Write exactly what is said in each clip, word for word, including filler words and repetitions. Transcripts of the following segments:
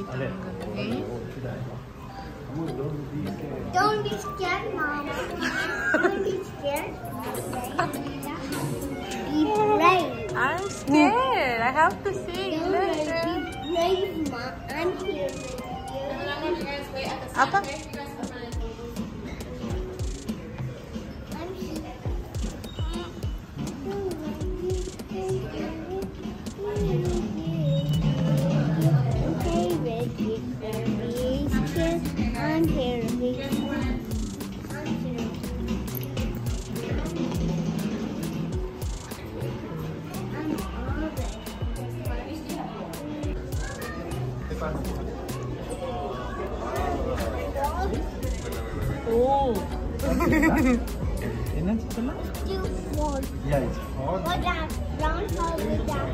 Don't be scared, Mom. Don't be scared. Be brave. I'm scared. I have to see. Don't be brave, Mom. I'm here with you. And then I want you guys to wait at the side. Apa? Okay? You guys come in. I'm here. Okay, Reggie. I'm here with you. I'm here. I'm Oh. Two, four. Yeah, it's hot. What that brown color with that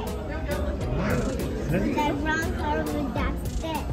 stick? That brown color with that stick.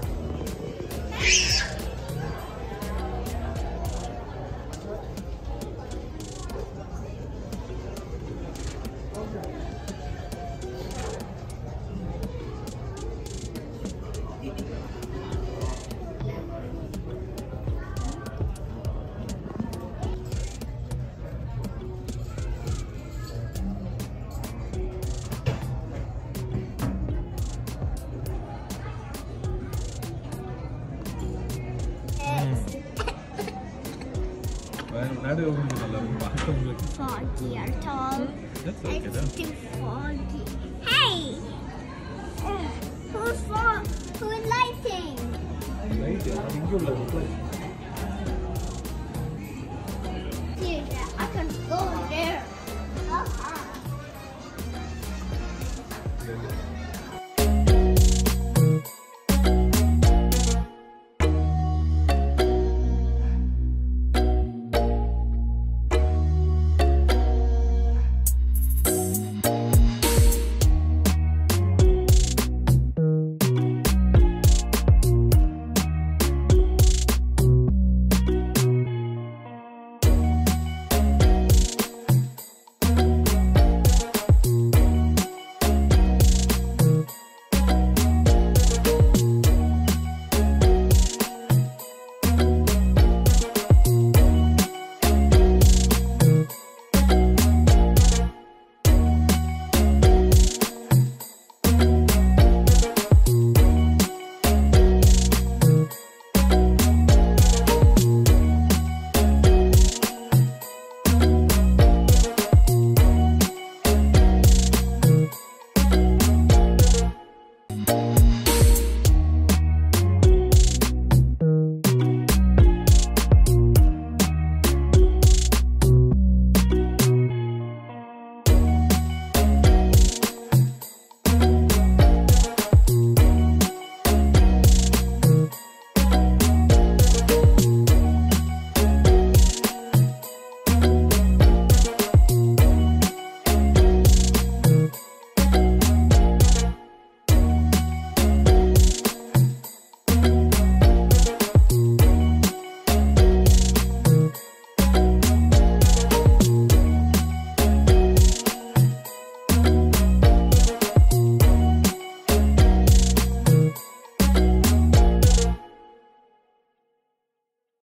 Foggy at all. That's okay, It's then. too foggy. Hey! Uh, who's for who's lighting? Right, yeah. I think you'll love it.